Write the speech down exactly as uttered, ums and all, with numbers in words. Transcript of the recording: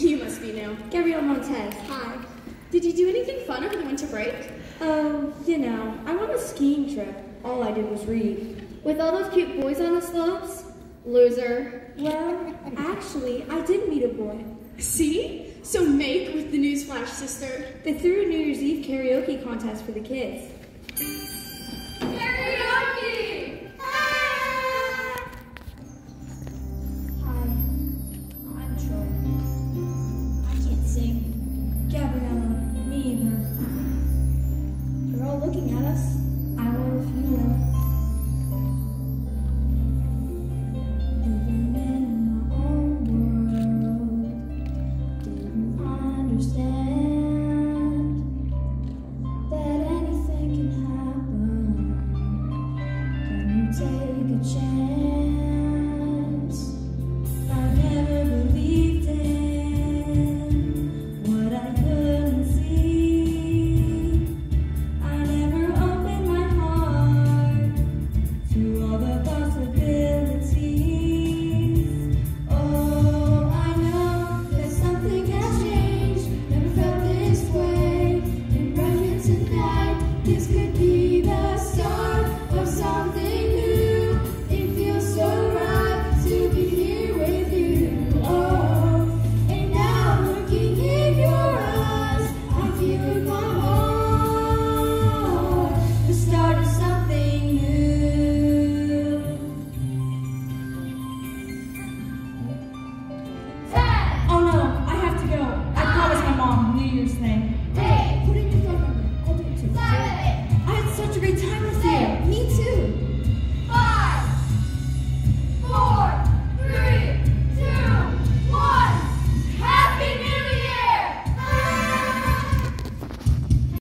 You must be new. Gabrielle Montez. Hi. Did you do anything fun over the winter break? Oh, you know, I went on a skiing trip. All I did was read. With all those cute boys on the slopes? Loser. Well, actually, I did meet a boy. See? So make with the Newsflash sister. They threw a New Year's Eve karaoke contest for the kids. Karaoke! Ah! Hi, I'm Troy. I can't sing. Gabriella, me either. They're all looking at us. I wonder if you will. Living in my own world, didn't understand that anything can happen when you take a chance. I never believed in what I couldn't see. I never opened my heart to all the possibilities. Oh, I know that something has changed. Never felt this way. And right here tonight, this could be the start of something new. It feels so right to be here with you. Oh, and now looking in your eyes, I feel in my heart the start of something new. Oh no, I have to go. I promised my mom New Year's thing.